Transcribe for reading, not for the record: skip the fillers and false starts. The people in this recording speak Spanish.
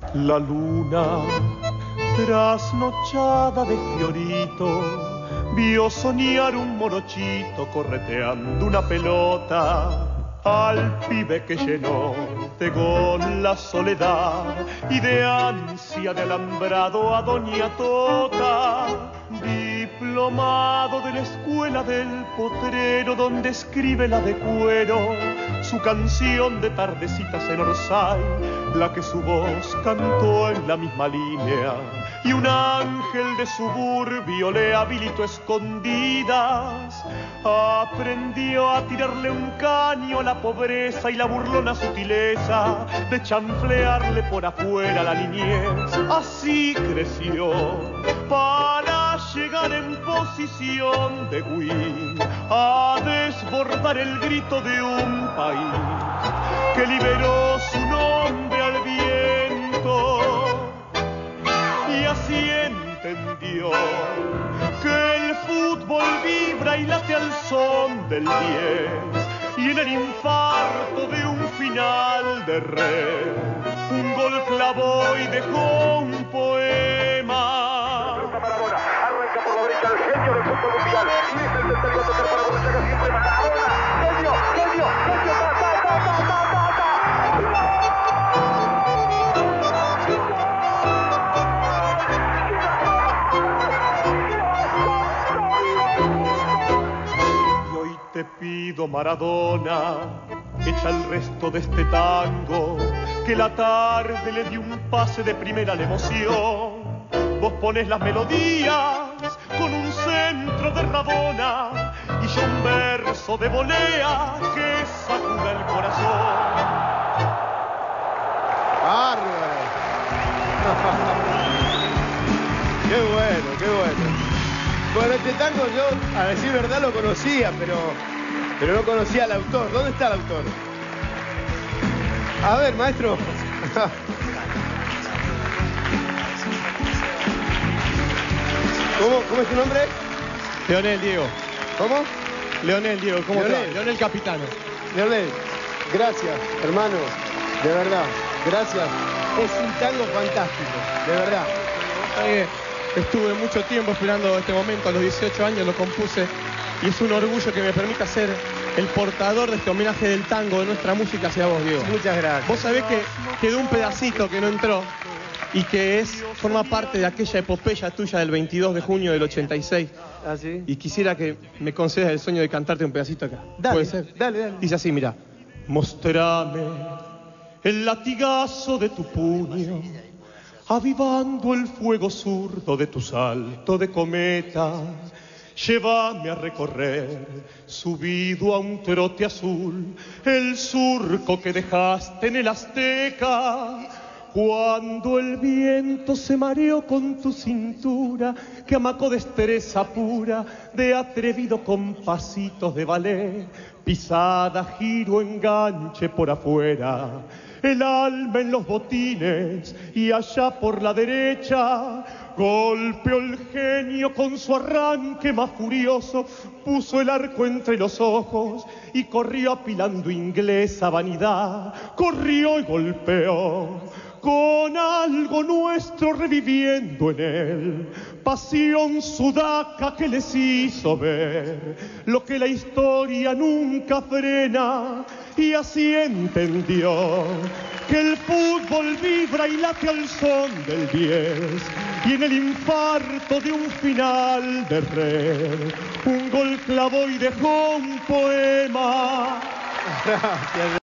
La luna, trasnochada de fiorito, vio soñar un morochito correteando una pelota al pibe que llenó de gol la soledad y de ansia de alambrado a doña Tota, diplomado de la escuela del potrero donde escribe la de cuero su canción de tardecitas en Orsay, la que su voz cantó en la misma línea y un ángel de suburbio le habilitó escondidas. Aprendió a tirarle un caño a la pobreza y la burlona sutileza de chanflearle por afuera la niñez. Así creció para llegar en posición de win a desbordar el grito de un país que liberó su nombre al viento. Y así entendió que el fútbol vibra y late al son del 10 y en el infarto de un final de red un gol clavó y dejó un poema. Arranca por la derecha el genio del fútbol mundial y es el tercero a tocar para Borruchaga siempre Maradona. Genio, genio, genio, Te pido, Maradona, echa el resto de este tango, que la tarde le dio un pase de primera la emoción. Vos pones las melodías con un centro de Rabona y yo un verso de volea que sacuda el corazón. ¡Bárbaro! ¡Qué bueno, qué bueno! Bueno, este tango yo, a decir verdad, lo conocía, pero no conocía al autor. ¿Dónde está el autor? A ver, maestro. ¿Cómo es tu nombre? Leonel Diego. ¿Cómo? Leonel Diego, ¿cómo Leonel. te va? Leonel Capitano. Leonel, gracias, hermano. De verdad, gracias. Es un tango fantástico, de verdad. Estuve mucho tiempo esperando este momento, a los 18 años lo compuse y es un orgullo que me permita ser el portador de este homenaje del tango, de nuestra música hacia vos, Diego. Muchas gracias. Vos sabés que quedó un pedacito que no entró y que forma parte de aquella epopeya tuya del 22 de junio del 86. ¿Ah, sí? Y quisiera que me concedas el sueño de cantarte un pedacito acá. Dale, ¿puede ser? Dale. Dice así, mira. Mostrame el latigazo de tu puño, avivando el fuego zurdo de tu salto de cometa. Llévame a recorrer, subido a un trote azul, el surco que dejaste en el Azteca. Cuando el viento se mareó con tu cintura, que amacó destreza pura, de atrevido con pasitos de ballet, pisada, giro, enganche por afuera, el alma en los botines y allá por la derecha golpeó el genio con su arranque más furioso, puso el arco entre los ojos y corrió apilando inglesa vanidad, corrió y golpeó con algo nuestro reviviendo en él, pasión sudaca que les hizo ver lo que la historia nunca frena, y así entendió que el fútbol vibra y late al son del 10 y en el infarto de un final de red un gol clavó y dejó un poema. Gracias.